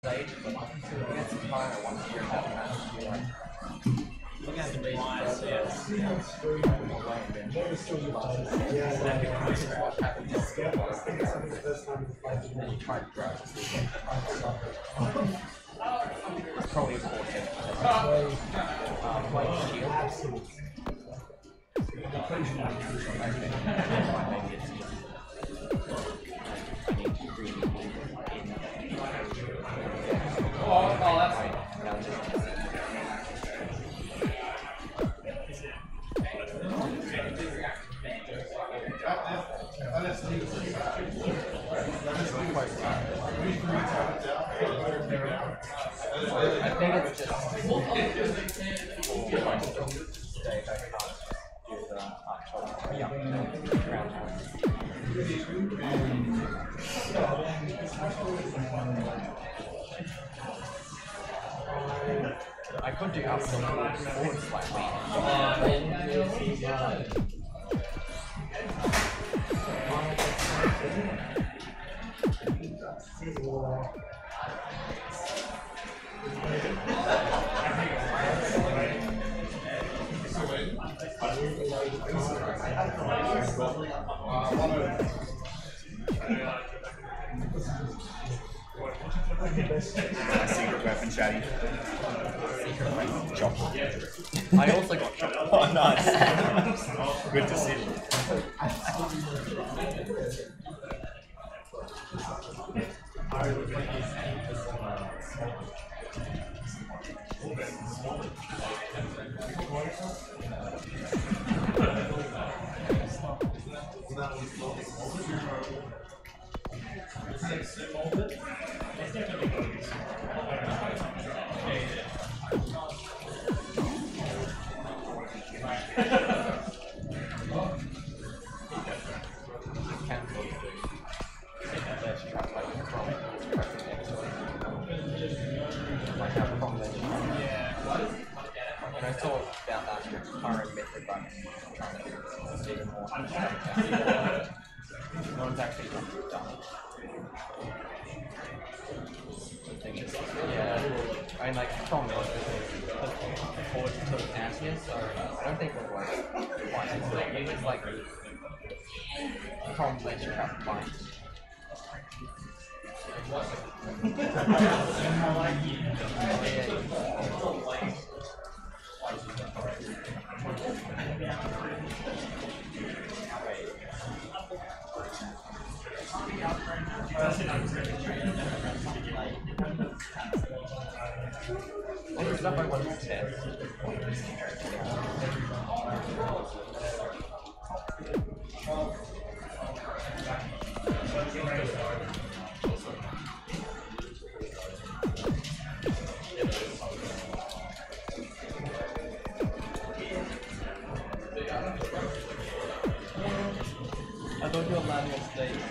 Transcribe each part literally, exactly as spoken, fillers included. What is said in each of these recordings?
stage, but against the final once you're in that match, you're like, look at the base first, yes, yeah, away, and then what happens is then you try to grab it. It's probably important. Um, play shield. Maybe it's I need to really in. Oh, oh, that's right. I think it's just stay back up with the up top. Yeah, ground I could do up forward slightly. My secret weapon, Chatty. Secret weapon. Chocolate. I also got chocolate. Oh, nice. Good to see. I mean, like, from it, forward to the nastiest, so I don't think it would work quite as well. Maybe it's like from ledge trap bind. What is stuff I want to test? I thought you were landing on stage, so...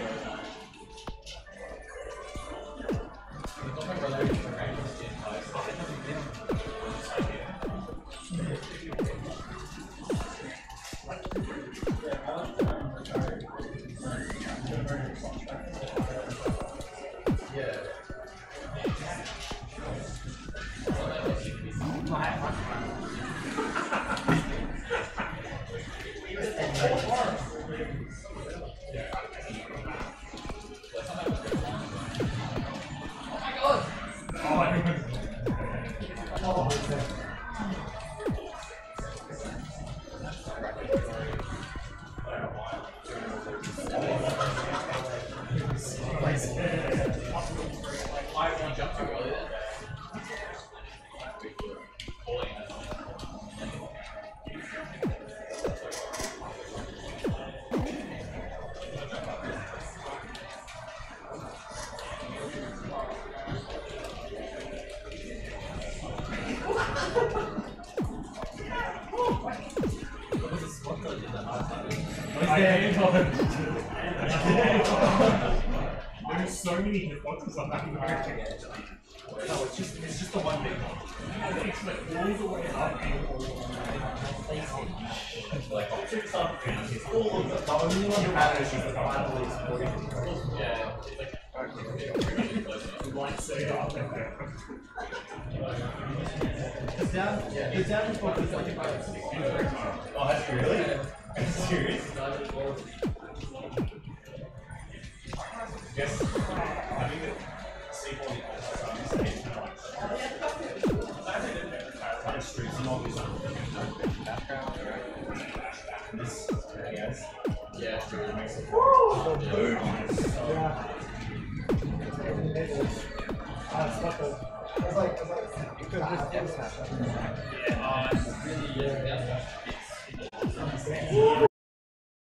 There's so many hitboxes on that character. No, it's just it's just the one big one. It's like all the way up and all the way down. Like optics up and it's all of the the only one that matters is the final is forty. Yeah, it's like light set up and It's down, it's down to focus on the Oh, that's really? Are you serious? Yes. I think that sequel is kind of streets and all this background. This, yes. Yeah, sure. It makes it. yeah. Uh, it's like a, it's like, it's like, You could just get snap. Yeah. Really, yeah.